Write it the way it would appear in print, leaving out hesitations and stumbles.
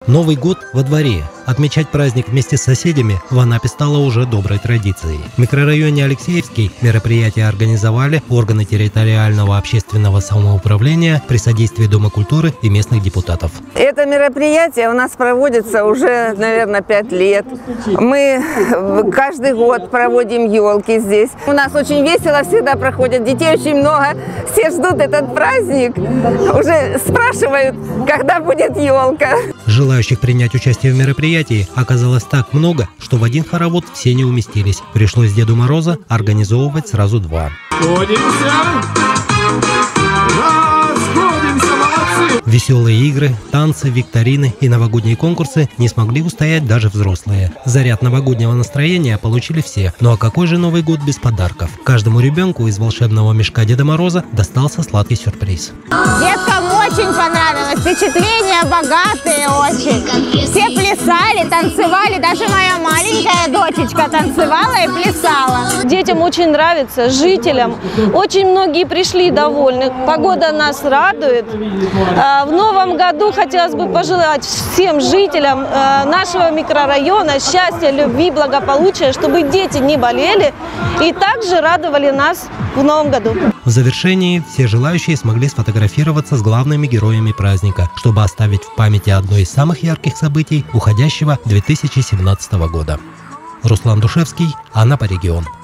Новый год во дворе. Отмечать праздник вместе с соседями в Анапе стало уже доброй традицией. В микрорайоне Алексеевский мероприятие организовали органы территориального общественного самоуправления при содействии Дома культуры и местных депутатов. Это мероприятие у нас проводится уже, наверное, 5 лет. Мы каждый год проводим елки здесь. У нас очень весело всегда проходит, детей очень много. Все ждут этот праздник, уже спрашивают, когда будет елка. Желающих принять участие в мероприятии оказалось так много, что в один хоровод все не уместились. Пришлось Деду Мороза организовывать сразу два. Веселые игры, танцы, викторины и новогодние конкурсы не смогли устоять даже взрослые. Заряд новогоднего настроения получили все. Ну а какой же Новый год без подарков? Каждому ребенку из волшебного мешка Деда Мороза достался сладкий сюрприз. Деткам очень понравилось, впечатления богатые очень. Все плясали, танцевали, даже моя маленькая дочечка танцевала и плясала. Детям очень нравится, жителям. Очень многие пришли довольны. Погода нас радует. В новом году хотелось бы пожелать всем жителям нашего микрорайона счастья, любви, благополучия, чтобы дети не болели и также радовали нас в новом году. В завершении все желающие смогли сфотографироваться с главными героями праздника, чтобы оставить в памяти одно из самых ярких событий уходящего 2017 года. Руслан Душевский, Анапа регион.